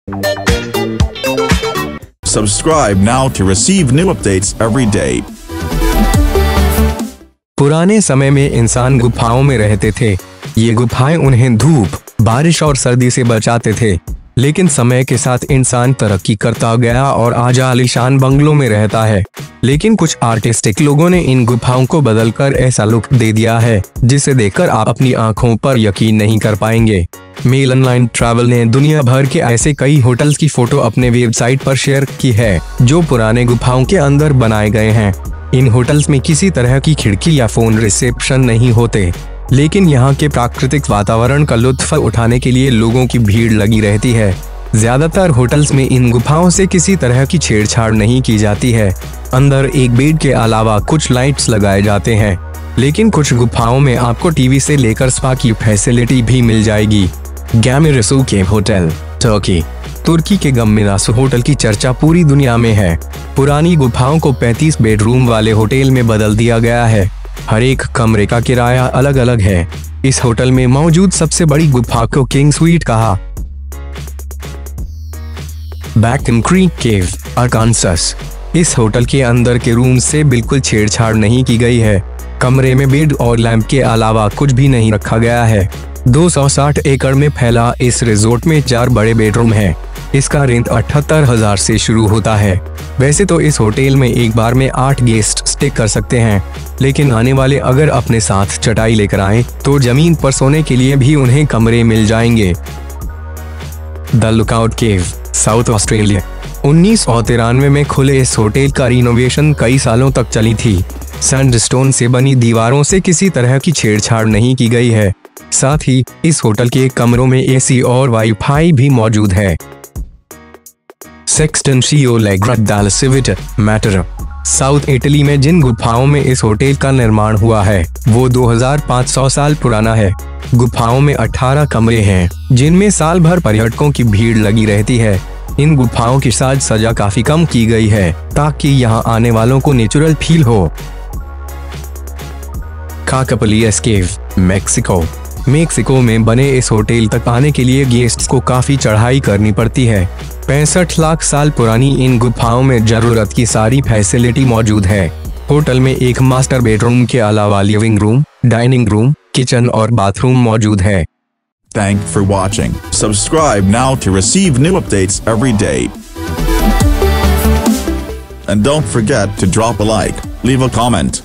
Subscribe now to receive new updates every day. पुराने समय में इंसान गुफाओं में रहते थे। ये गुफाएं उन्हें धूप, बारिश और सर्दी से बचाते थे। लेकिन समय के साथ इंसान तरक्की करता गया और आज आलीशान बंगलों में रहता है। लेकिन कुछ आर्टिस्टिक लोगों ने इन गुफाओं को बदलकर ऐसा लुक दे दिया है जिसे देखकर आप अपनी आंखों पर यकीन नहीं कर पाएंगे। मेल ऑनलाइन ट्रैवल ने दुनिया भर के ऐसे कई होटल्स की फोटो अपने वेबसाइट पर शेयर की है जो पुराने गुफाओं के अंदर बनाए गए हैं। इन होटल्स में किसी तरह की खिड़की या फोन रिसेप्शन नहीं होते, लेकिन यहाँ के प्राकृतिक वातावरण का लुत्फ उठाने के लिए लोगों की भीड़ लगी रहती है। ज्यादातर होटल्स में इन गुफाओं से किसी तरह की छेड़छाड़ नहीं की जाती है। अंदर एक बेड के अलावा कुछ लाइट्स लगाए जाते हैं, लेकिन कुछ गुफाओं में आपको टीवी से लेकर स्पा की फैसिलिटी भी मिल जाएगी। गैमिरसू केव होटल, तुर्की के गम्मिरासू होटल की चर्चा पूरी दुनिया में है। पुरानी गुफाओं को 35 बेडरूम वाले होटल में बदल दिया गया है। हर एक कमरे का किराया अलग अलग है। इस होटल में मौजूद सबसे बड़ी गुफा को किंग स्वीट कहा। Bacon Creek Cave, Arkansas. इस होटल के अंदर के रूम से बिल्कुल छेड़छाड़ नहीं की गई है। कमरे में बेड और लैंप के अलावा कुछ भी नहीं रखा गया है। 260 एकड़ में फैला इस रिजोर्ट में 4 बड़े बेडरूम हैं। इसका रेंट 78,000 से शुरू होता है। वैसे तो इस होटल में एक बार में 8 गेस्ट स्टे कर सकते हैं, लेकिन आने वाले अगर अपने साथ चटाई लेकर आएं, तो जमीन पर सोने के लिए भी उन्हें कमरे मिल जाएंगे। The lookout cave, South Australia. 1993 में खुले इस होटल का रिनोवेशन कई सालों तक चली थी। सैंडस्टोन से बनी दीवारों से किसी तरह की छेड़छाड़ नहीं की गई है। साथ ही इस होटल के कमरों में एसी और वाईफाई भी मौजूद है। सेक्सटन शियोलेग्रा डाल सिविट मैटर। साउथ इटली में जिन गुफाओं में इस होटल का निर्माण हुआ है वो 2500 साल पुराना है। गुफाओं में 18 कमरे हैं जिनमें साल भर पर्यटकों की भीड़ लगी रहती है। इन गुफाओं की साज सजा काफी कम की गई है ताकि यहाँ आने वालों को नेचुरल फील हो। काकापलियस केव, मेक्सिको। मेक्सिको में बने इस होटल तक आने के लिए गेस्ट्स को काफी चढ़ाई करनी पड़ती है। 65 लाख साल पुरानी इन गुफाओं में जरूरत की सारी फैसिलिटी मौजूद है। होटल में एक मास्टर बेडरूम के अलावा living room, dining room, kitchen और बाथरूम मौजूद है। Thanks for watching. Subscribe now to receive new updates every day. And don't forget to drop a like, leave a comment.